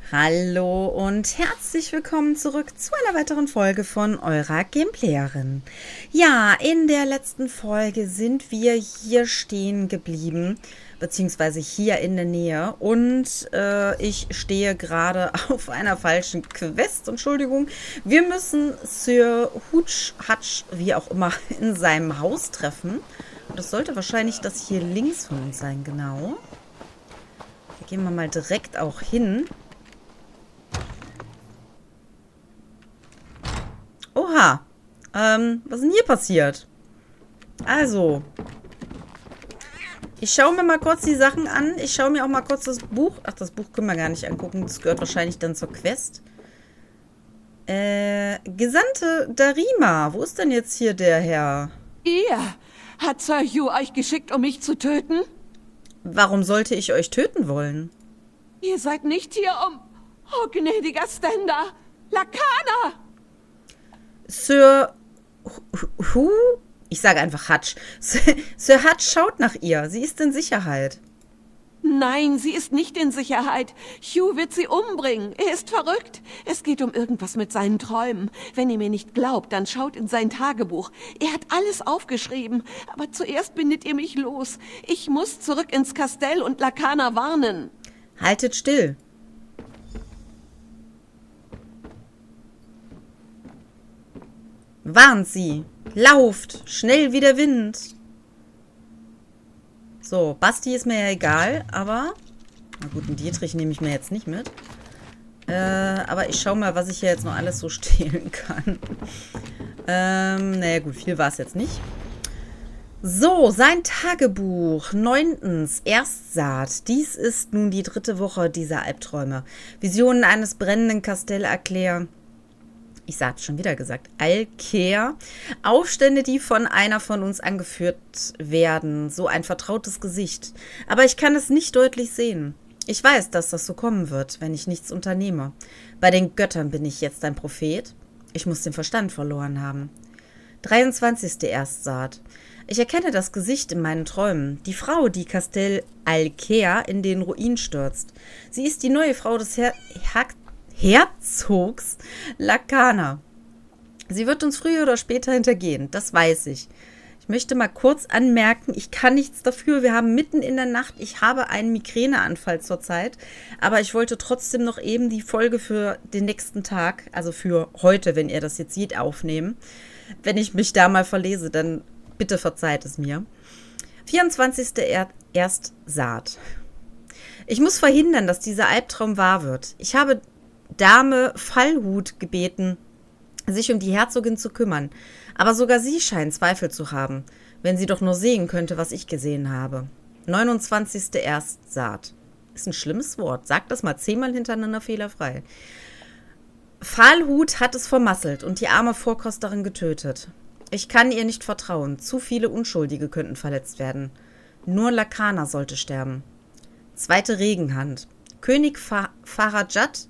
Hallo und herzlich willkommen zurück zu einer weiteren Folge von eurer Gameplayerin. Ja, in der letzten Folge sind wir hier stehen geblieben, beziehungsweise hier in der Nähe. Und ich stehe gerade auf einer falschen Quest. Entschuldigung. Wir müssen Sir Hutch, wie auch immer, in seinem Haus treffen. Und das sollte wahrscheinlich das hier links von uns sein, genau. Hier gehen wir mal direkt auch hin. Oha, was ist denn hier passiert? Also, ich schaue mir mal kurz die Sachen an. Ich schaue mir auch mal kurz das Buch. Ach, das Buch können wir gar nicht angucken. Das gehört wahrscheinlich dann zur Quest. Gesandte Darima, wo ist denn jetzt hier der Herr? Ihr? Hat Sir Hugh euch geschickt, um mich zu töten? Warum sollte ich euch töten wollen? Ihr seid nicht hier, um... Oh, gnädiger Stender! Lakana! Sir Hu? Ich sage einfach Hutch. Sir Hutch schaut nach ihr. Sie ist in Sicherheit. Nein, sie ist nicht in Sicherheit. Hugh wird sie umbringen. Er ist verrückt. Es geht um irgendwas mit seinen Träumen. Wenn ihr mir nicht glaubt, dann schaut in sein Tagebuch. Er hat alles aufgeschrieben. Aber zuerst bindet ihr mich los. Ich muss zurück ins Kastell und Lakana warnen. Haltet still. Warnt sie. Lauft. Schnell wie der Wind. So, Basti ist mir ja egal, aber... Na gut, einen Dietrich nehme ich mir jetzt nicht mit. Aber ich schaue mal, was ich hier jetzt noch alles so stehlen kann. Naja gut, viel war es jetzt nicht. So, sein Tagebuch. 9. Erstsaat. Dies ist nun die 3. Woche dieser Albträume. Visionen eines brennenden Kastell erklären. Ich sag's schon wieder gesagt, Alkeer. Aufstände, die von einer von uns angeführt werden. So ein vertrautes Gesicht. Aber ich kann es nicht deutlich sehen. Ich weiß, dass das so kommen wird, wenn ich nichts unternehme. Bei den Göttern bin ich jetzt ein Prophet. Ich muss den Verstand verloren haben. 23. Erstsaat. Ich erkenne das Gesicht in meinen Träumen. Die Frau, die Kastell Alkeer in den Ruin stürzt. Sie ist die neue Frau des Herzogs Lakana. Sie wird uns früher oder später hintergehen, das weiß ich. Ich möchte mal kurz anmerken, ich kann nichts dafür. Wir haben mitten in der Nacht, ich habe einen Migräneanfall zurzeit, aber ich wollte trotzdem noch eben die Folge für den nächsten Tag, also für heute, wenn ihr das jetzt seht, aufnehmen. Wenn ich mich da mal verlese, dann bitte verzeiht es mir. 24. Erstsaat. Ich muss verhindern, dass dieser Albtraum wahr wird. Ich habe Dame Fallhut gebeten, sich um die Herzogin zu kümmern. Aber sogar sie scheint Zweifel zu haben, wenn sie doch nur sehen könnte, was ich gesehen habe. 29. Erstsaat. Ist ein schlimmes Wort. Sag das mal 10-mal hintereinander fehlerfrei. Fallhut hat es vermasselt und die arme Vorkosterin getötet. Ich kann ihr nicht vertrauen. Zu viele Unschuldige könnten verletzt werden. Nur Lakana sollte sterben. 2. Regenhand. König Farajat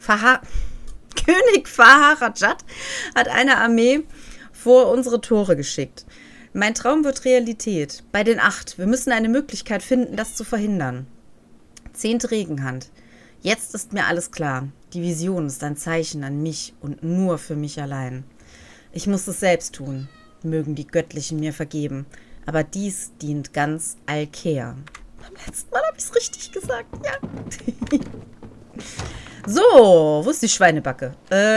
hat eine Armee vor unsere Tore geschickt. Mein Traum wird Realität. Bei den 8. Wir müssen eine Möglichkeit finden, das zu verhindern. 10. Regenhand. Jetzt ist mir alles klar. Die Vision ist ein Zeichen an mich und nur für mich allein. Ich muss es selbst tun. Mögen die Göttlichen mir vergeben. Aber dies dient ganz Alkeer. Beim letzten Mal habe ich es richtig gesagt. Ja. So, wo ist die Schweinebacke?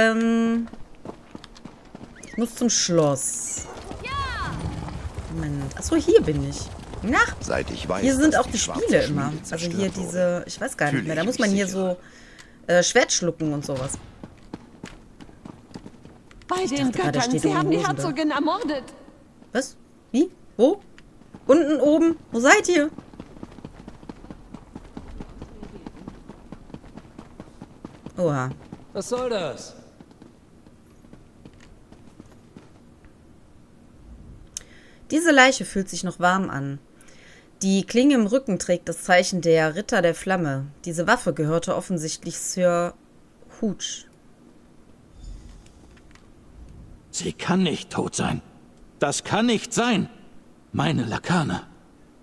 Ich muss zum Schloss. Moment. Achso, hier bin ich. Na, seit ich weiß, hier sind auch die Spiele immer. Also hier diese, ich weiß gar nicht mehr. Da muss man hier so Schwert schlucken und sowas. Bei den Göttern, sie haben die Herzogin ermordet. Was? Wie? Wo? Unten, oben? Wo seid ihr? Oha. Was soll das? Diese Leiche fühlt sich noch warm an. Die Klinge im Rücken trägt das Zeichen der Ritter der Flamme. Diese Waffe gehörte offensichtlich Sir Hutch. Sie kann nicht tot sein. Das kann nicht sein. Meine Lakana.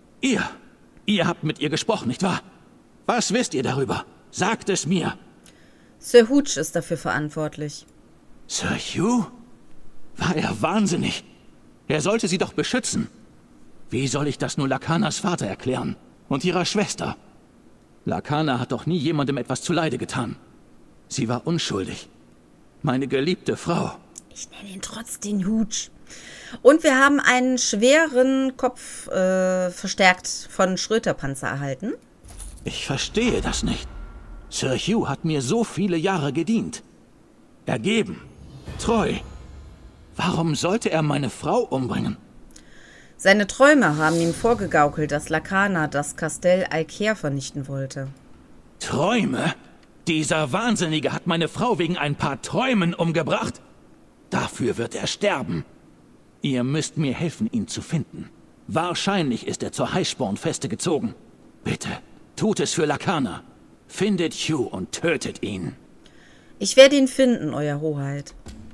Ihr habt mit ihr gesprochen, nicht wahr? Was wisst ihr darüber? Sagt es mir. Sir Hooch ist dafür verantwortlich. Sir Hugh? War er wahnsinnig? Er sollte sie doch beschützen. Wie soll ich das nur Lakanas Vater erklären? Und ihrer Schwester? Lakana hat doch nie jemandem etwas zuleide getan. Sie war unschuldig. Meine geliebte Frau. Ich nenne ihn trotzdem Hooch. Und wir haben einen schweren Kopf verstärkt von Schröter-Panzer erhalten. Ich verstehe das nicht. Sir Hugh hat mir so viele Jahre gedient. Ergeben. Treu. Warum sollte er meine Frau umbringen? Seine Träume haben ihm vorgegaukelt, dass Lakana das Kastell Alcair vernichten wollte. Träume? Dieser Wahnsinnige hat meine Frau wegen ein paar Träumen umgebracht. Dafür wird er sterben. Ihr müsst mir helfen, ihn zu finden. Wahrscheinlich ist er zur Highspawn-Feste gezogen. Bitte, tut es für Lakana. Findet Hugh und tötet ihn. Ich werde ihn finden, Euer Hoheit.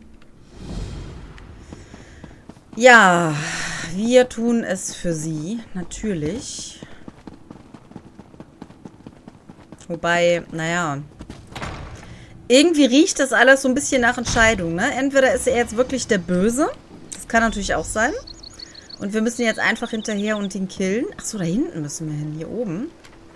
Ja, wir tun es für Sie, natürlich. Wobei, naja, irgendwie riecht das alles so ein bisschen nach Entscheidung, ne? Entweder ist er jetzt wirklich der Böse, das kann natürlich auch sein. Und wir müssen jetzt einfach hinterher und ihn killen. Achso, da hinten müssen wir hin, hier oben.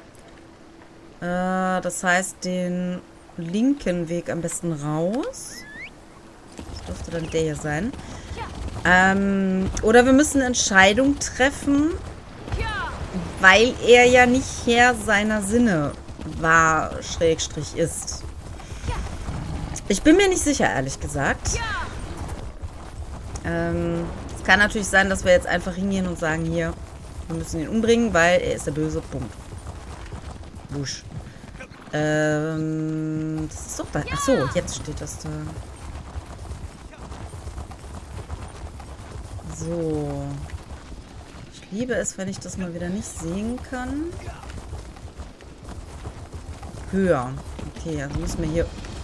Das heißt, den linken Weg am besten raus. Das dürfte dann der hier sein. Oder wir müssen eine Entscheidung treffen, weil er ja nicht Herr seiner Sinne war, Schrägstrich ist. Ich bin mir nicht sicher, ehrlich gesagt. Es kann natürlich sein, dass wir jetzt einfach hingehen und sagen, hier, wir müssen ihn umbringen, weil er ist der Böse. Punkt. Wusch. Das ist doch da. Achso, jetzt steht das da. So. Ich liebe es, wenn ich das mal wieder nicht sehen kann. Höher. Okay, also müssen wir hier...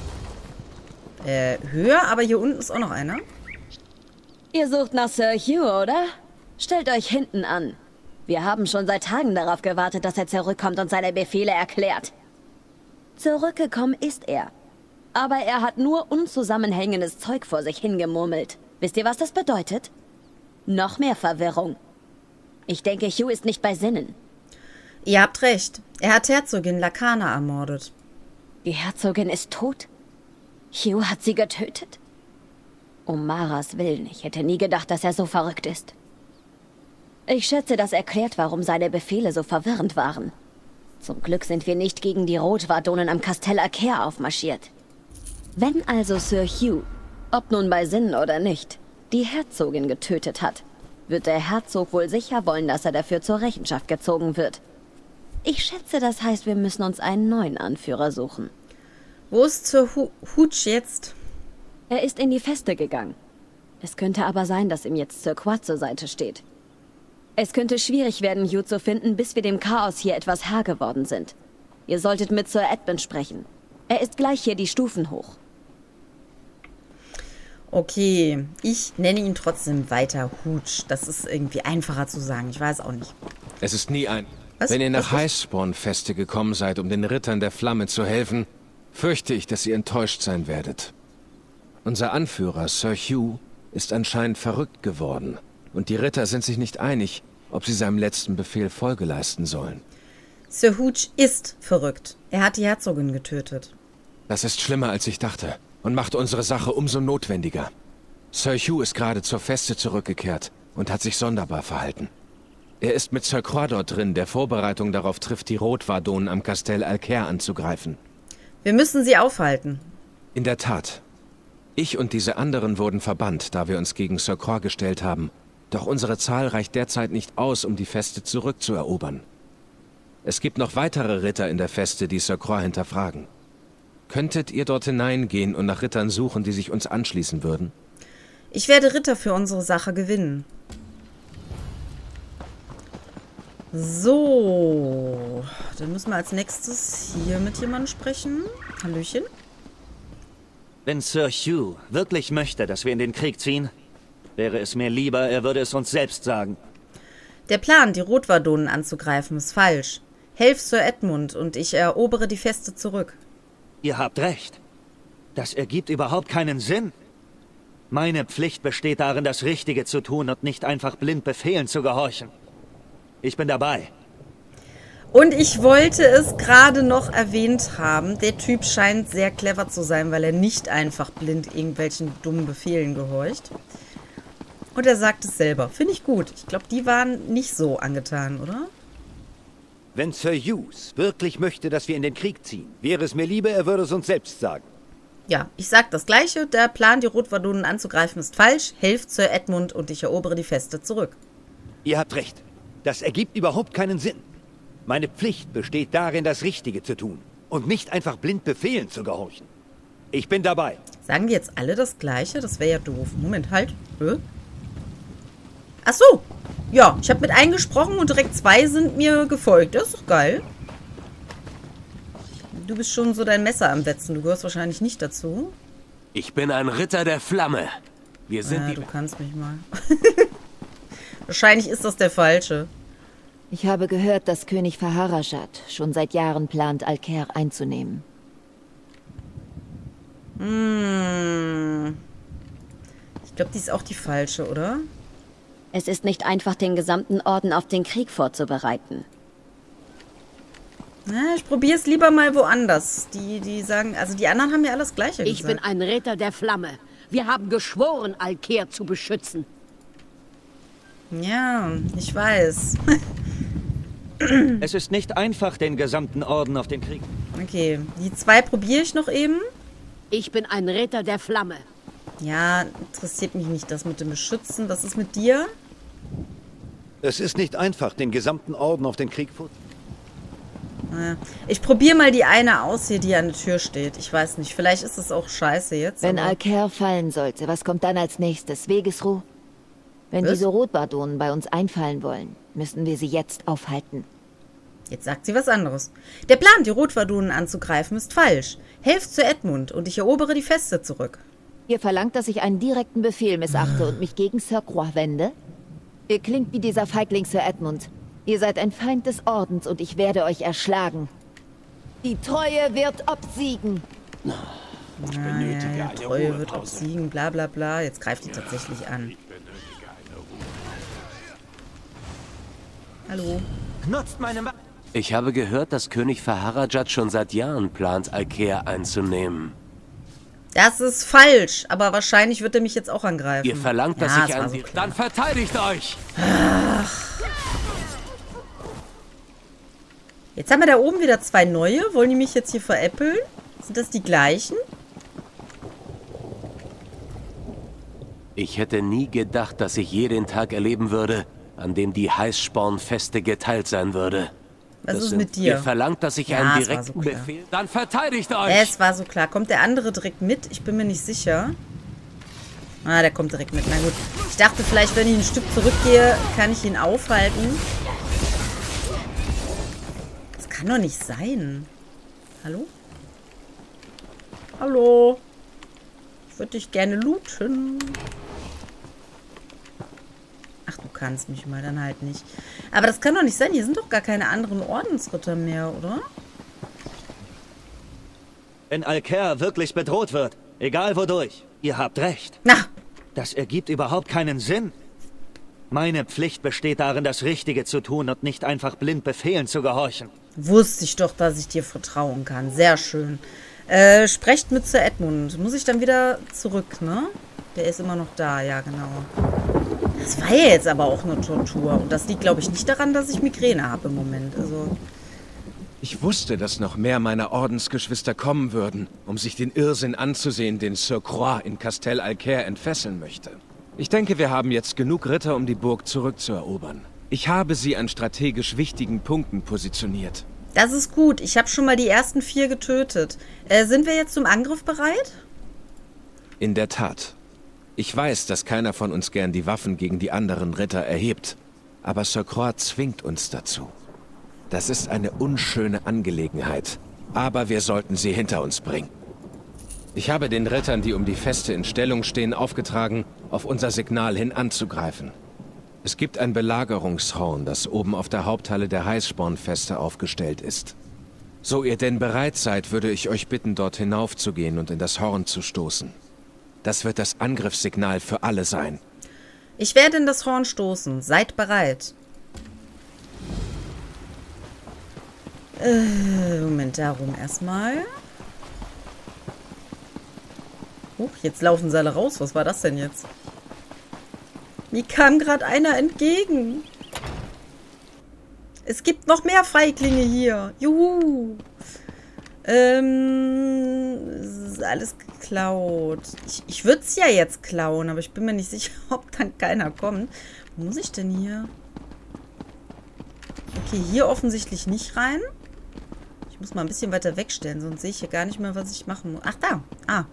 höher, aber hier unten ist auch noch einer. Ihr sucht nach Sir Hugh, oder? Stellt euch hinten an. Wir haben schon seit Tagen darauf gewartet, dass er zurückkommt und seine Befehle erklärt. Zurückgekommen ist er. Aber er hat nur unzusammenhängendes Zeug vor sich hingemurmelt. Wisst ihr, was das bedeutet? Noch mehr Verwirrung. Ich denke, Hugh ist nicht bei Sinnen. Ihr habt recht. Er hat Herzogin Lakana ermordet. Die Herzogin ist tot? Hugh hat sie getötet? Um Maras Willen, ich hätte nie gedacht, dass er so verrückt ist. Ich schätze, das erklärt, warum seine Befehle so verwirrend waren. Zum Glück sind wir nicht gegen die Rotwardonen am Kastell Alcair aufmarschiert. Wenn also Sir Hugh, ob nun bei Sinnen oder nicht, die Herzogin getötet hat, wird der Herzog wohl sicher wollen, dass er dafür zur Rechenschaft gezogen wird. Ich schätze, das heißt, wir müssen uns einen neuen Anführer suchen. Wo ist Sir Hooch jetzt? Er ist in die Feste gegangen. Es könnte aber sein, dass ihm jetzt Sir Quad zur Seite steht. Es könnte schwierig werden, Hugh zu finden, bis wir dem Chaos hier etwas Herr geworden sind. Ihr solltet mit Sir Edmund sprechen. Er ist gleich hier die Stufen hoch. Okay, ich nenne ihn trotzdem weiter Hooch. Das ist irgendwie einfacher zu sagen. Ich weiß auch nicht. Es ist nie ein... Was? Wenn ihr nach Was? Highspawn-Feste gekommen seid, um den Rittern der Flamme zu helfen, fürchte ich, dass ihr enttäuscht sein werdet. Unser Anführer, Sir Hugh, ist anscheinend verrückt geworden. Und die Ritter sind sich nicht einig, ob sie seinem letzten Befehl Folge leisten sollen. Sir Hooch ist verrückt. Er hat die Herzogin getötet. Das ist schlimmer, als ich dachte und macht unsere Sache umso notwendiger. Sir Hugh ist gerade zur Feste zurückgekehrt und hat sich sonderbar verhalten. Er ist mit Sir Quador drin, der Vorbereitung darauf trifft, die Rotwardonen am Kastell Alcair anzugreifen. Wir müssen sie aufhalten. In der Tat. Ich und diese anderen wurden verbannt, da wir uns gegen Sir Croix gestellt haben. Doch unsere Zahl reicht derzeit nicht aus, um die Feste zurückzuerobern. Es gibt noch weitere Ritter in der Feste, die Sir Croix hinterfragen. Könntet ihr dort hineingehen und nach Rittern suchen, die sich uns anschließen würden? Ich werde Ritter für unsere Sache gewinnen. So, dann müssen wir als nächstes hier mit jemandem sprechen. Hallöchen. Wenn Sir Hugh wirklich möchte, dass wir in den Krieg ziehen, wäre es mir lieber, er würde es uns selbst sagen. Der Plan, die Rotwardonen anzugreifen, ist falsch. Helft Sir Edmund und ich erobere die Feste zurück. Ihr habt recht. Das ergibt überhaupt keinen Sinn. Meine Pflicht besteht darin, das Richtige zu tun und nicht einfach blind Befehlen zu gehorchen. Ich bin dabei. Und ich wollte es gerade noch erwähnt haben. Der Typ scheint sehr clever zu sein, weil er nicht einfach blind irgendwelchen dummen Befehlen gehorcht. Und er sagt es selber. Finde ich gut. Ich glaube, die waren nicht so angetan, oder? Wenn Sir Hughes wirklich möchte, dass wir in den Krieg ziehen, wäre es mir lieber, er würde es uns selbst sagen. Ja, ich sag das Gleiche. Der Plan, die Rotwardunen anzugreifen, ist falsch. Helft Sir Edmund und ich erobere die Feste zurück. Ihr habt recht. Das ergibt überhaupt keinen Sinn. Meine Pflicht besteht darin, das Richtige zu tun und nicht einfach blind Befehlen zu gehorchen. Ich bin dabei. Sagen die jetzt alle das Gleiche? Das wäre ja doof. Moment, halt. Ach so. Ja, ich habe mit eingesprochen und direkt 2 sind mir gefolgt. Das ist doch geil. Du bist schon so dein Messer am Wetzen. Du gehörst wahrscheinlich nicht dazu. Ich bin ein Ritter der Flamme. Wir sind du kannst mich mal. Wahrscheinlich ist das der Falsche. Ich habe gehört, dass König Faharajat schon seit Jahren plant, Alcair einzunehmen. Ich glaube, die ist auch die Falsche, oder? Es ist nicht einfach, den gesamten Orden auf den Krieg vorzubereiten. Na, ich probiere es lieber mal woanders. Die sagen, also die anderen haben ja alles Gleiche gesagt. Ich bin ein Ritter der Flamme. Wir haben geschworen, Alcair zu beschützen. Ja, ich weiß. Es ist nicht einfach, den gesamten Orden auf den Krieg. Okay, die 2 probiere ich noch eben. Ich bin ein Ritter der Flamme. Ja, interessiert mich nicht, das mit dem Beschützen. Was ist mit dir? Es ist nicht einfach, den gesamten Orden auf den Krieg vorzubereiten. Ich probiere mal die eine aus hier, die an der Tür steht. Ich weiß nicht, vielleicht ist es auch scheiße jetzt. Wenn Alcair fallen sollte, was kommt dann als nächstes? Wegesruh? Wenn diese Rotwardunen bei uns einfallen wollen, müssen wir sie jetzt aufhalten. Jetzt sagt sie was anderes. Der Plan, die Rotwardunen anzugreifen, ist falsch. Helft Sir Edmund und ich erobere die Feste zurück. Ihr verlangt, dass ich einen direkten Befehl missachte und mich gegen Sir Croix wende? Ihr klingt wie dieser Feigling Sir Edmund. Ihr seid ein Feind des Ordens und ich werde euch erschlagen. Die Treue wird obsiegen. Ich benötige ja, eine Treue wird Ruhepause. obsiegen, bla bla bla. Jetzt greift die tatsächlich an. Hallo? Nutzt meine Ich habe gehört, dass König Faharajat schon seit Jahren plant, Alcair einzunehmen. Das ist falsch, aber wahrscheinlich wird er mich jetzt auch angreifen. Ihr verlangt, dass ja, ich an Sie... Dann verteidigt euch! Ach. Jetzt haben wir da oben wieder 2 neue. Wollen die mich jetzt hier veräppeln? Sind das die gleichen? Ich hätte nie gedacht, dass ich je den Tag erleben würde, an dem die Heißspornfeste geteilt sein würde. Was ist mit dir? Ihr verlangt, dass ich einen direkten Befehl... Dann verteidigt euch! Es war so klar. Kommt der andere direkt mit? Ich bin mir nicht sicher. Ah, der kommt direkt mit. Na gut. Ich dachte vielleicht, wenn ich ein Stück zurückgehe, kann ich ihn aufhalten. Das kann doch nicht sein. Hallo? Hallo? Ich würde dich gerne looten. Ach, du kannst mich mal dann halt nicht. Aber das kann doch nicht sein. Hier sind doch gar keine anderen Ordensritter mehr, oder? Wenn Alcair wirklich bedroht wird, egal wodurch, ihr habt recht. Na! Das ergibt überhaupt keinen Sinn. Meine Pflicht besteht darin, das Richtige zu tun und nicht einfach blind Befehlen zu gehorchen. Wusste ich doch, dass ich dir vertrauen kann. Sehr schön. Sprecht mit Sir Edmund. Muss ich dann wieder zurück, ne? Der ist immer noch da, ja, genau. Das war ja jetzt aber auch eine Tortur. Und das liegt, glaube ich, nicht daran, dass ich Migräne habe im Moment. Also. Ich wusste, dass noch mehr meiner Ordensgeschwister kommen würden, um sich den Irrsinn anzusehen, den Sir Croix in Castel Alcair entfesseln möchte. Ich denke, wir haben jetzt genug Ritter, um die Burg zurückzuerobern. Ich habe sie an strategisch wichtigen Punkten positioniert. Das ist gut. Ich habe schon mal die ersten 4 getötet. Sind wir jetzt zum Angriff bereit? In der Tat. Ich weiß, dass keiner von uns gern die Waffen gegen die anderen Ritter erhebt. Aber Sir Croix zwingt uns dazu. Das ist eine unschöne Angelegenheit. Aber wir sollten sie hinter uns bringen. Ich habe den Rittern, die um die Feste in Stellung stehen, aufgetragen, auf unser Signal hin anzugreifen. Es gibt ein Belagerungshorn, das oben auf der Haupthalle der Heißspornfeste aufgestellt ist. So ihr denn bereit seid, würde ich euch bitten, dort hinaufzugehen und in das Horn zu stoßen. Das wird das Angriffssignal für alle sein. Ich werde in das Horn stoßen. Seid bereit. Moment, darum erstmal. Huch, jetzt laufen sie alle raus. Was war das denn jetzt? Mir kam gerade einer entgegen. Es gibt noch mehr Feiglinge hier. Juhu. Ist alles geklaut. Ich würde es ja jetzt klauen, aber ich bin mir nicht sicher, ob dann keiner kommt. Wo muss ich denn hier? Okay, hier offensichtlich nicht rein. Ich muss mal ein bisschen weiter wegstellen, sonst sehe ich hier gar nicht mehr, was ich machen muss. Ach, da. Ah.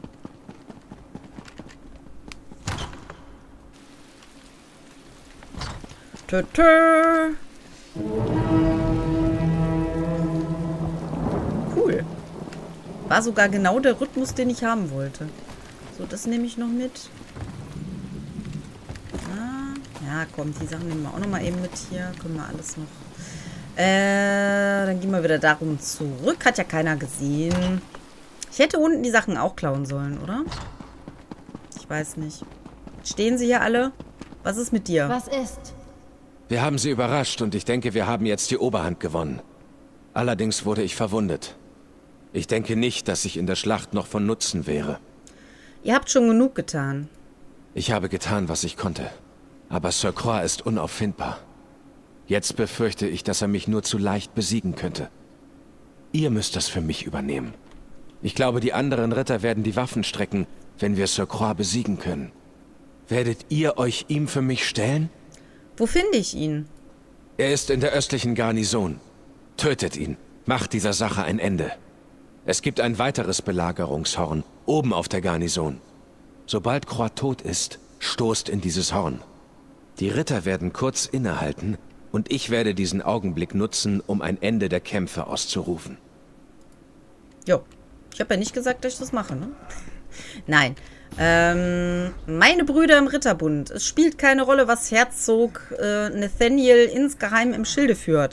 Tö. Cool. War sogar genau der Rhythmus, den ich haben wollte. So, das nehme ich noch mit. Ah, ja, komm, die Sachen nehmen wir auch noch mal eben mit hier. Können wir alles noch. Dann gehen wir wieder darum zurück. Hat ja keiner gesehen. Ich hätte unten die Sachen auch klauen sollen, oder? Ich weiß nicht. Stehen sie hier alle? Was ist mit dir? Was ist? Wir haben sie überrascht und ich denke, wir haben jetzt die Oberhand gewonnen. Allerdings wurde ich verwundet. Ich denke nicht, dass ich in der Schlacht noch von Nutzen wäre. Ihr habt schon genug getan. Ich habe getan, was ich konnte. Aber Sir Croix ist unauffindbar. Jetzt befürchte ich, dass er mich nur zu leicht besiegen könnte. Ihr müsst das für mich übernehmen. Ich glaube, die anderen Ritter werden die Waffen strecken, wenn wir Sir Croix besiegen können. Werdet ihr euch ihm für mich stellen? Wo finde ich ihn? Er ist in der östlichen Garnison. Tötet ihn. Macht dieser Sache ein Ende. Es gibt ein weiteres Belagerungshorn, oben auf der Garnison. Sobald Croix tot ist, stoßt in dieses Horn. Die Ritter werden kurz innehalten und ich werde diesen Augenblick nutzen, um ein Ende der Kämpfe auszurufen. Jo, ich habe ja nicht gesagt, dass ich das mache, ne? Nein. Meine Brüder im Ritterbund. Es spielt keine Rolle, was Herzog Nathaniel insgeheim im Schilde führt.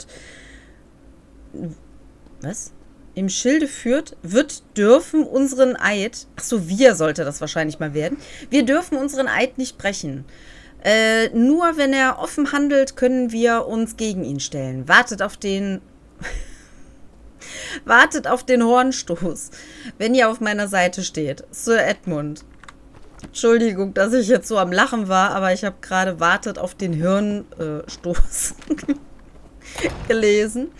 Was? Im Schilde führt, dürfen unseren Eid... Achso, wir sollte das wahrscheinlich mal werden. Wir dürfen unseren Eid nicht brechen. Nur wenn er offen handelt, können wir uns gegen ihn stellen. Wartet auf den... Wartet auf den Hornstoß, wenn ihr auf meiner Seite steht. Sir Edmund. Entschuldigung, dass ich jetzt so am Lachen war, aber ich habe gerade wartet auf den Hirnstoß gelesen.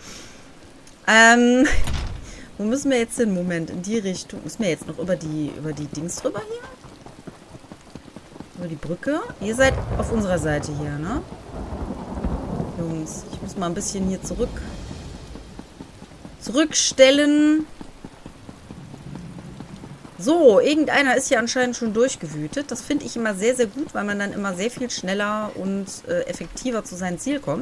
Wo müssen wir jetzt hin? Moment, in die Richtung. Müssen wir jetzt noch über die Dings drüber hier? Über die Brücke? Ihr seid auf unserer Seite hier, ne? Jungs, ich muss mal ein bisschen hier zurückstellen. So, irgendeiner ist hier anscheinend schon durchgewütet. Das finde ich immer sehr, sehr gut, weil man dann immer sehr viel schneller und effektiver zu seinem Ziel kommt.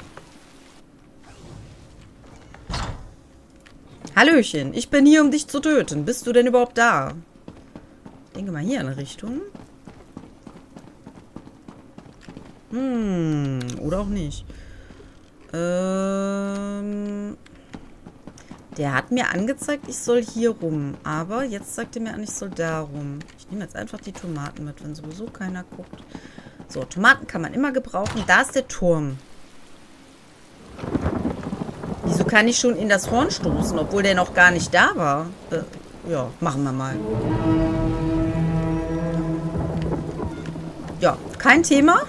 Hallöchen, ich bin hier, um dich zu töten. Bist du denn überhaupt da? Ich denke mal hier in eine Richtung. Oder auch nicht. Der hat mir angezeigt, ich soll hier rum. Aber jetzt sagt er mir an, ich soll da rum. Ich nehme jetzt einfach die Tomaten mit, wenn sowieso keiner guckt. So, Tomaten kann man immer gebrauchen. Da ist der Turm. Wieso kann ich schon in das Horn stoßen, obwohl der noch gar nicht da war? Ja, machen wir mal. Ja, kein Thema.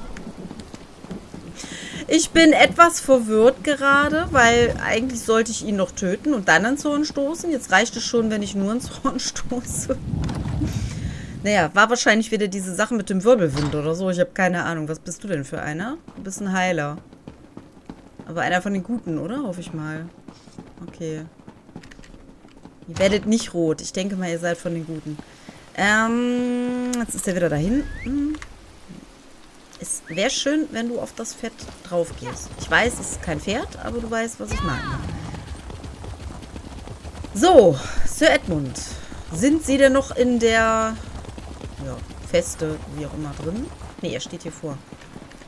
Ich bin etwas verwirrt gerade, weil eigentlich sollte ich ihn noch töten und dann ins Horn stoßen. Jetzt reicht es schon, wenn ich nur ins Horn stoße. Naja, war wahrscheinlich wieder diese Sache mit dem Wirbelwind oder so. Ich habe keine Ahnung. Was bist du denn für einer? Du bist ein Heiler. Aber einer von den Guten, oder? Hoffe ich mal. Okay. Ihr werdet nicht rot. Ich denke mal, ihr seid von den Guten. Jetzt ist er wieder da hinten. Es wäre schön, wenn du auf das Pferd drauf gehst. Ich weiß, es ist kein Pferd, aber du weißt, was ich meine. So, Sir Edmund. Sind Sie denn noch in der Feste, wie auch immer, drin? Nee, er steht hier vor.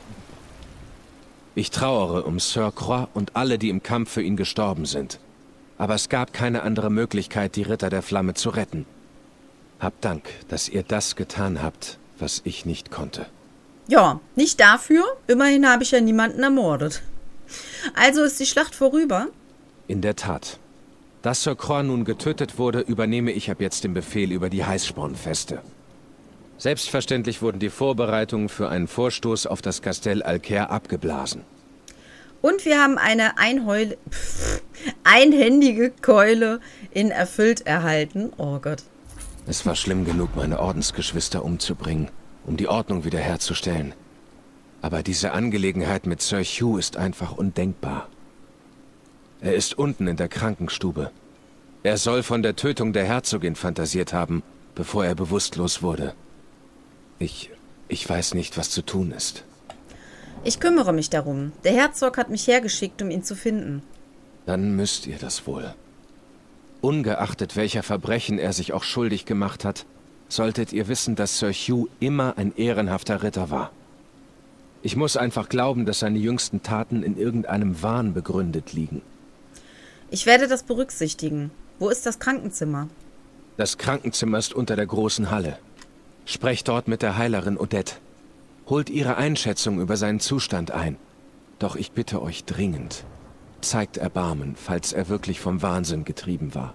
Ich trauere um Sir Croix und alle, die im Kampf für ihn gestorben sind. Aber es gab keine andere Möglichkeit, die Ritter der Flamme zu retten. Habt Dank, dass ihr das getan habt, was ich nicht konnte. Ja, nicht dafür. Immerhin habe ich ja niemanden ermordet. Also ist die Schlacht vorüber? In der Tat. Da Sir Croix nun getötet wurde, übernehme ich ab jetzt den Befehl über die Heißspornfeste. Selbstverständlich wurden die Vorbereitungen für einen Vorstoß auf das Kastell Alcaire abgeblasen. Und wir haben eine einhändige Keule in erfüllt erhalten. Oh Gott. Es war schlimm genug, meine Ordensgeschwister umzubringen, um die Ordnung wiederherzustellen. Aber diese Angelegenheit mit Sir Hugh ist einfach undenkbar. Er ist unten in der Krankenstube. Er soll von der Tötung der Herzogin fantasiert haben, bevor er bewusstlos wurde. Ich weiß nicht, was zu tun ist. Ich kümmere mich darum. Der Herzog hat mich hergeschickt, um ihn zu finden. Dann müsst ihr das wohl. Ungeachtet welcher Verbrechen er sich auch schuldig gemacht hat, solltet ihr wissen, dass Sir Hugh immer ein ehrenhafter Ritter war. Ich muss einfach glauben, dass seine jüngsten Taten in irgendeinem Wahn begründet liegen. Ich werde das berücksichtigen. Wo ist das Krankenzimmer? Das Krankenzimmer ist unter der großen Halle. Sprecht dort mit der Heilerin Odette. Holt ihre Einschätzung über seinen Zustand ein. Doch ich bitte euch dringend, zeigt Erbarmen, falls er wirklich vom Wahnsinn getrieben war.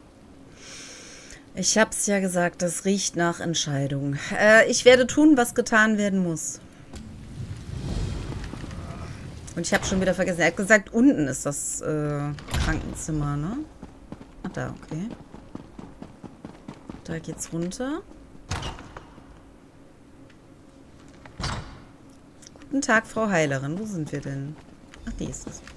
Ich hab's ja gesagt, das riecht nach Entscheidung. Ich werde tun, was getan werden muss. Und ich habe schon wieder vergessen. Er hat gesagt, unten ist das Krankenzimmer, ne? Ach, da, okay. Da geht's runter. Guten Tag, Frau Heilerin. Wo sind wir denn? Ach, die ist es.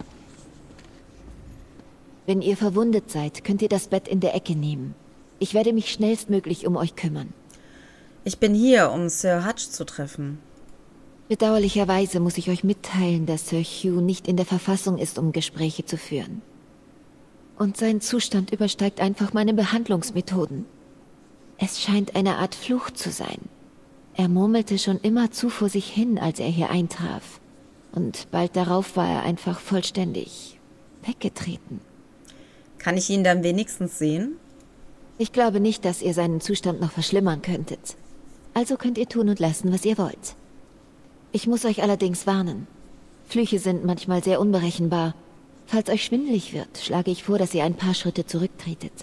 Wenn ihr verwundet seid, könnt ihr das Bett in der Ecke nehmen. Ich werde mich schnellstmöglich um euch kümmern. Ich bin hier, um Sir Hutch zu treffen. Bedauerlicherweise muss ich euch mitteilen, dass Sir Hugh nicht in der Verfassung ist, um Gespräche zu führen. Und sein Zustand übersteigt einfach meine Behandlungsmethoden. Es scheint eine Art Fluch zu sein. Er murmelte schon immerzu vor sich hin, als er hier eintraf. Und bald darauf war er einfach vollständig weggetreten. Kann ich ihn dann wenigstens sehen? Ich glaube nicht, dass ihr seinen Zustand noch verschlimmern könntet. Also könnt ihr tun und lassen, was ihr wollt. Ich muss euch allerdings warnen. Flüche sind manchmal sehr unberechenbar. Falls euch schwindelig wird, schlage ich vor, dass ihr ein paar Schritte zurücktretet.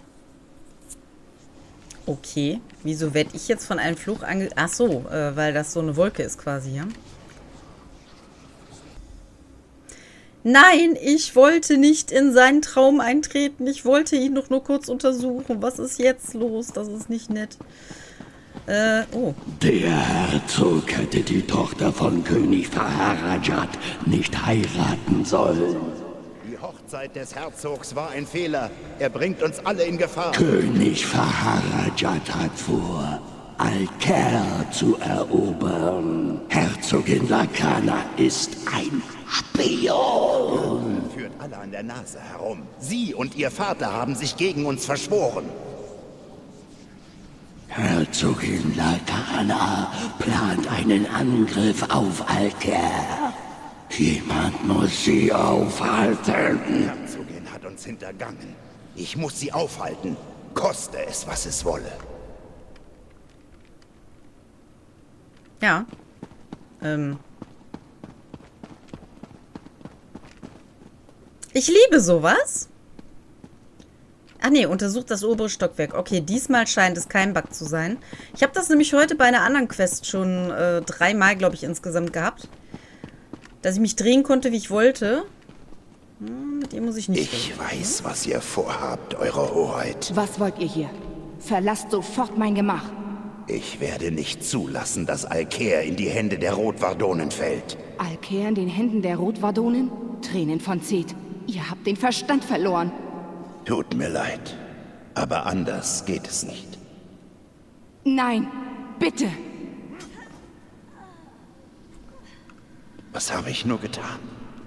Okay. Wieso werde ich jetzt von einem Fluch ange... Ach so, weil das so eine Wolke ist quasi, ja? Nein, ich wollte nicht in seinen Traum eintreten. Ich wollte ihn doch nur kurz untersuchen. Was ist jetzt los? Das ist nicht nett. Oh. Der Herzog hätte die Tochter von König Faharajat nicht heiraten sollen. Die Hochzeit des Herzogs war ein Fehler. Er bringt uns alle in Gefahr. König Faharajat hat vor, Alcaire zu erobern. Herzogin Lakana ist ein Spion. Führt alle an der Nase herum. Sie und ihr Vater haben sich gegen uns verschworen. Herzogin Lakana plant einen Angriff auf Alcaire. Jemand muss sie aufhalten. Die Herzogin hat uns hintergangen. Ich muss sie aufhalten, koste es, was es wolle. Ja. Ich liebe sowas. Ach nee, untersucht das obere Stockwerk. Okay, diesmal scheint es kein Bug zu sein. Ich habe das nämlich heute bei einer anderen Quest schon 3-mal, glaube ich, insgesamt gehabt. Dass ich mich drehen konnte, wie ich wollte. Mit ihr muss ich nicht Ich weiß, was ihr vorhabt, Eure Hoheit. Was wollt ihr hier? Verlasst sofort mein Gemach. Ich werde nicht zulassen, dass Alcaire in die Hände der Rotwardonen fällt. Alcaire in den Händen der Rotwardonen? Tränen von Zeth. Ihr habt den Verstand verloren. Tut mir leid, aber anders geht es nicht. Nein, bitte. Was habe ich nur getan?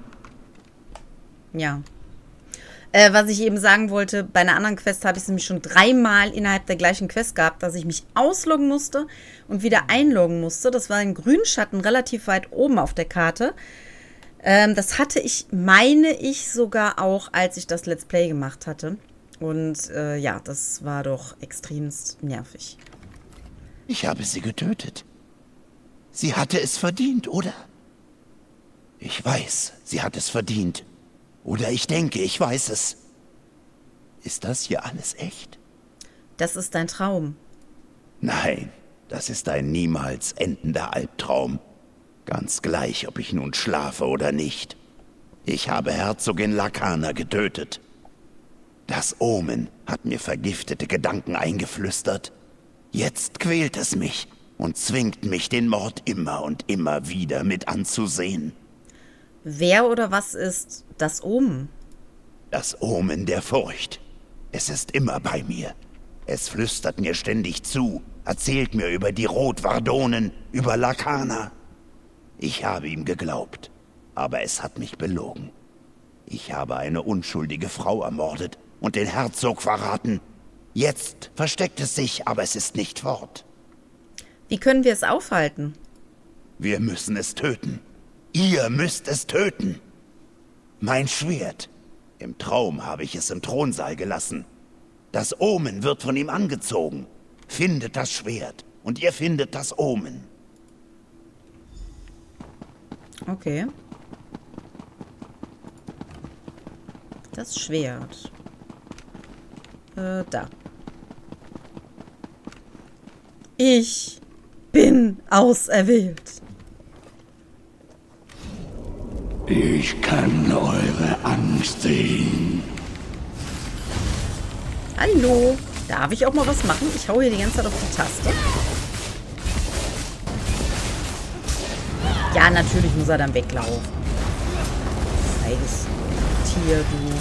Ja. Was ich eben sagen wollte, bei einer anderen Quest habe ich es nämlich schon 3-mal innerhalb der gleichen Quest gehabt, dass ich mich ausloggen musste und wieder einloggen musste. Das war ein Grünschatten relativ weit oben auf der Karte. Das hatte ich, meine ich, sogar auch, als ich das Let's Play gemacht hatte. Und ja, das war doch extremst nervig. Ich habe sie getötet. Sie hatte es verdient, oder? Ich weiß, sie hat es verdient. Oder ich denke, ich weiß es. Ist das hier alles echt? Das ist dein Traum. Nein, das ist ein niemals endender Albtraum. Ganz gleich, ob ich nun schlafe oder nicht. Ich habe Herzogin Lakana getötet. Das Omen hat mir vergiftete Gedanken eingeflüstert. Jetzt quält es mich und zwingt mich, den Mord immer und immer wieder mit anzusehen. Wer oder was ist das Omen? Das Omen der Furcht. Es ist immer bei mir. Es flüstert mir ständig zu, erzählt mir über die Rotwardonen, über Lakana. Ich habe ihm geglaubt, aber es hat mich belogen. Ich habe eine unschuldige Frau ermordet und den Herzog verraten. Jetzt versteckt es sich, aber es ist nicht fort. Wie können wir es aufhalten? Wir müssen es töten. Ihr müsst es töten. Mein Schwert. Im Traum habe ich es im Thronsaal gelassen. Das Omen wird von ihm angezogen. Findet das Schwert und ihr findet das Omen. Okay. Das Schwert. Da. Ich bin auserwählt. Ich kann eure Angst sehen. Hallo. Darf ich auch mal was machen? Ich hau hier die ganze Zeit auf die Taste. Ja, natürlich muss er dann weglaufen. Feiges Tier, du.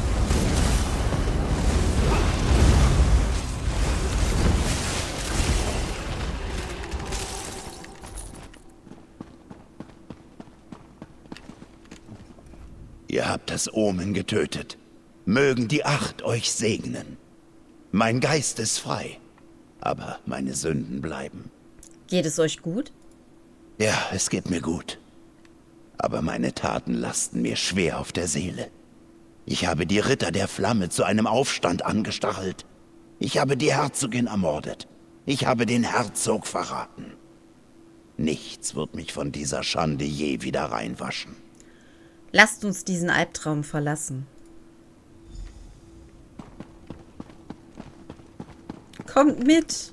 Ihr habt das Omen getötet. Mögen die Acht euch segnen. Mein Geist ist frei, aber meine Sünden bleiben. Geht es euch gut? Ja, es geht mir gut. Aber meine Taten lasten mir schwer auf der Seele. Ich habe die Ritter der Flamme zu einem Aufstand angestachelt. Ich habe die Herzogin ermordet. Ich habe den Herzog verraten. Nichts wird mich von dieser Schande je wieder reinwaschen. Lasst uns diesen Albtraum verlassen. Kommt mit.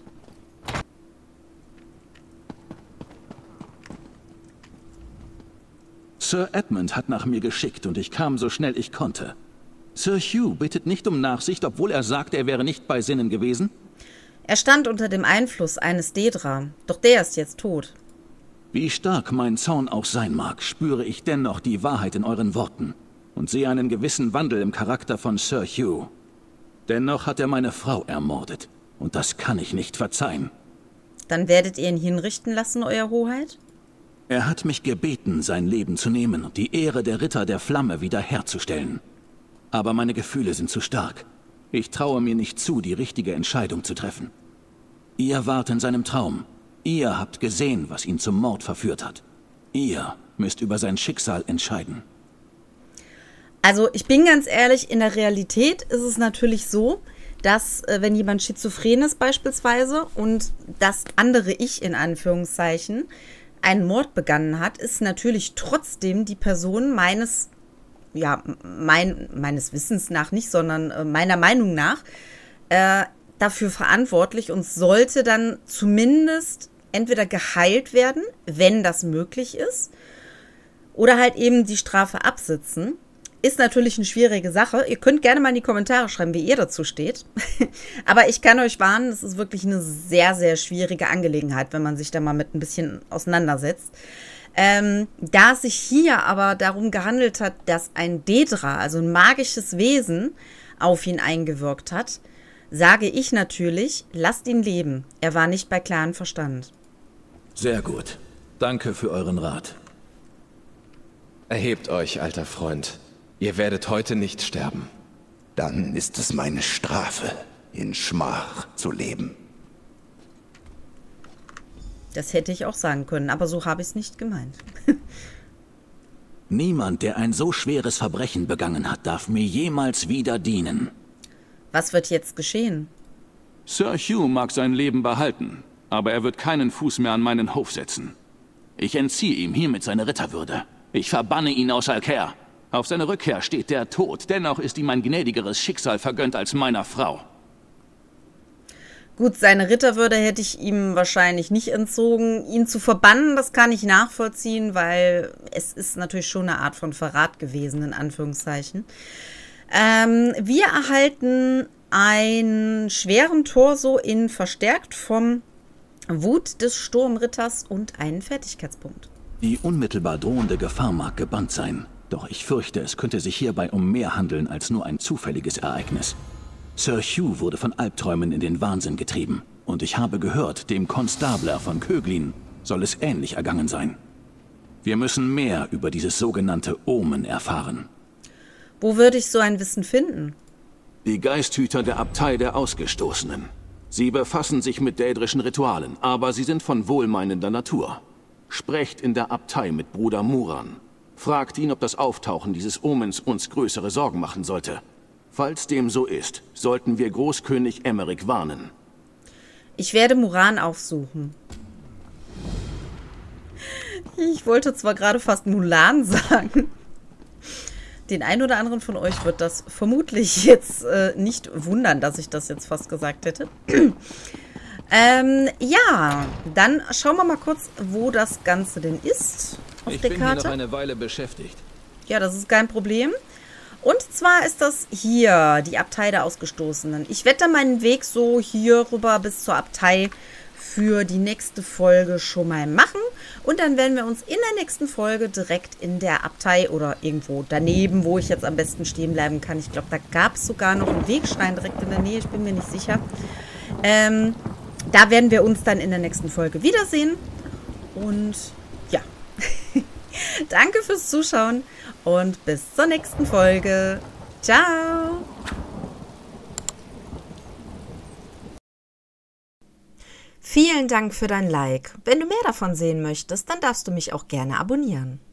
Sir Edmund hat nach mir geschickt und ich kam so schnell ich konnte. Sir Hugh bittet nicht um Nachsicht, obwohl er sagt, er wäre nicht bei Sinnen gewesen? Er stand unter dem Einfluss eines Dedra, doch der ist jetzt tot. Wie stark mein Zorn auch sein mag, spüre ich dennoch die Wahrheit in euren Worten und sehe einen gewissen Wandel im Charakter von Sir Hugh. Dennoch hat er meine Frau ermordet und das kann ich nicht verzeihen. Dann werdet ihr ihn hinrichten lassen, Euer Hoheit? Er hat mich gebeten, sein Leben zu nehmen und die Ehre der Ritter der Flamme wiederherzustellen. Aber meine Gefühle sind zu stark. Ich traue mir nicht zu, die richtige Entscheidung zu treffen. Ihr wart in seinem Traum. Ihr habt gesehen, was ihn zum Mord verführt hat. Ihr müsst über sein Schicksal entscheiden. Also ich bin ganz ehrlich, in der Realität ist es natürlich so, dass wenn jemand schizophren ist beispielsweise und das andere Ich in Anführungszeichen einen Mord begangen hat, ist natürlich trotzdem die Person meines Wissens nach nicht, sondern meiner Meinung nach dafür verantwortlich und sollte dann zumindest entweder geheilt werden, wenn das möglich ist, oder halt eben die Strafe absitzen. Ist natürlich eine schwierige Sache. Ihr könnt gerne mal in die Kommentare schreiben, wie ihr dazu steht. Aber ich kann euch warnen, es ist wirklich eine sehr, sehr schwierige Angelegenheit, wenn man sich da mal mit ein bisschen auseinandersetzt. Da es sich hier aber darum gehandelt hat, dass ein Dedra, also ein magisches Wesen, auf ihn eingewirkt hat, sage ich natürlich, lasst ihn leben. Er war nicht bei klarem Verstand. Sehr gut. Danke für euren Rat. Erhebt euch, alter Freund. Ihr werdet heute nicht sterben. Dann ist es meine Strafe, in Schmach zu leben. Das hätte ich auch sagen können, aber so habe ich es nicht gemeint. Niemand, der ein so schweres Verbrechen begangen hat, darf mir jemals wieder dienen. Was wird jetzt geschehen? Sir Hugh mag sein Leben behalten, aber er wird keinen Fuß mehr an meinen Hof setzen. Ich entziehe ihm hiermit seine Ritterwürde. Ich verbanne ihn aus Alcaer. Auf seine Rückkehr steht der Tod, dennoch ist ihm ein gnädigeres Schicksal vergönnt als meiner Frau. Gut, seine Ritterwürde hätte ich ihm wahrscheinlich nicht entzogen. Ihn zu verbannen, das kann ich nachvollziehen, weil es ist natürlich schon eine Art von Verrat gewesen, in Anführungszeichen. Wir erhalten einen schweren Torso in verstärkt vom Wut des Sturmritters und einen Fertigkeitspunkt. Die unmittelbar drohende Gefahr mag gebannt sein, doch ich fürchte, es könnte sich hierbei um mehr handeln als nur ein zufälliges Ereignis. Sir Hugh wurde von Albträumen in den Wahnsinn getrieben, und ich habe gehört, dem Konstabler von Köglin soll es ähnlich ergangen sein. Wir müssen mehr über dieses sogenannte Omen erfahren. Wo würde ich so ein Wissen finden? Die Geisthüter der Abtei der Ausgestoßenen. Sie befassen sich mit dädrischen Ritualen, aber sie sind von wohlmeinender Natur. Sprecht in der Abtei mit Bruder Muran. Fragt ihn, ob das Auftauchen dieses Omens uns größere Sorgen machen sollte. Falls dem so ist, sollten wir Großkönig Emeric warnen. Ich werde Muran aufsuchen. Ich wollte zwar gerade fast Mulan sagen. Den einen oder anderen von euch wird das vermutlich jetzt nicht wundern, dass ich das jetzt fast gesagt hätte. Ja, dann schauen wir mal kurz, wo das Ganze denn ist auf der Karte. Ich bin hier noch eine Weile beschäftigt. Ja, das ist kein Problem. Und zwar ist das hier, die Abtei der Ausgestoßenen. Ich werde dann meinen Weg so hier rüber bis zur Abtei für die nächste Folge schon mal machen. Und dann werden wir uns in der nächsten Folge direkt in der Abtei oder irgendwo daneben, wo ich jetzt am besten stehen bleiben kann. Ich glaube, da gab es sogar noch einen Wegschrein direkt in der Nähe. Ich bin mir nicht sicher. Da werden wir uns dann in der nächsten Folge wiedersehen. Und ja, danke fürs Zuschauen und bis zur nächsten Folge. Ciao! Vielen Dank für dein Like. Wenn du mehr davon sehen möchtest, dann darfst du mich auch gerne abonnieren.